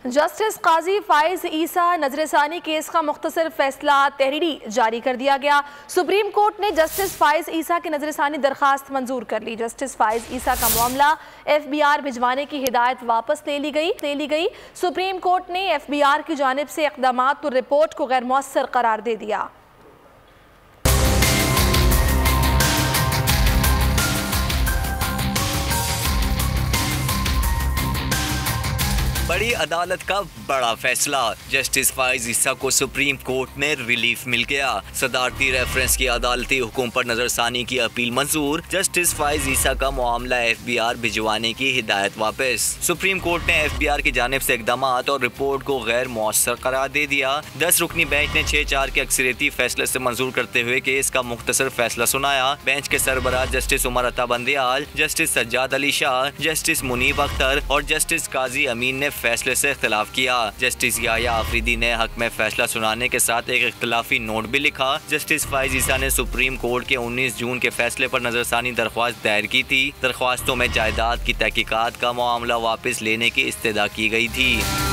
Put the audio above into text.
Justice काजी फाइज ईसा नजरसानी case का मुख्तसर फैसला तहरीरी जारी कर दिया गया। सुप्रीम कोर्ट ने जस्टिस फाइज ईसा की नजरसानी दरखास्त मंजूर कर ली। जस्टिस फाइज ईसा का मामला FBI भिजवाने की हिदायत वापस ले ली गई। सुप्रीम कोर्ट ने FBI की जानिब से इक़दामात और रिपोर्ट को गैर मौसर करार दे दिया। बड़ी अदालत का बड़ा फैसला, जस्टिस फाइज ईसा को सुप्रीम कोर्ट में रिलीफ मिल गया। सदारती रेफरेंस की अदालती हुक्म पर नजरसानी की अपील मंजूर। जस्टिस फाइज ईसा का मामला FBI भिजवाने की हिदायत वापस। सुप्रीम कोर्ट ने FBI की जानिब से इक़दामात और रिपोर्ट को गैर मौसर करार दे दिया। 10 रुकनी बेंच ने 6-4 के अक्सरियती फैसले से मंजूर करते हुए केस का मुख्तसर फैसला सुनाया। बेंच के सरबराह justice Umar Ata Bandial, justice Sajjad Ali Shah, justice Munib Akhtar और जस्टिस काजी अमीन ने फैसले से इख्तिलाफ किया। जस्टिस याया आफरीदी ने हक में फैसला सुनाने के साथ एक इख्तिलाफी नोट भी लिखा। जस्टिस फाइज ईसा ने सुप्रीम कोर्ट के 19 जून के फैसले पर नजरसानी दरख्वास्त दायर की थी। दरख्वास्तों में जायदाद की तहकीकात का मामला वापस लेने की इस्तदा की गई थी।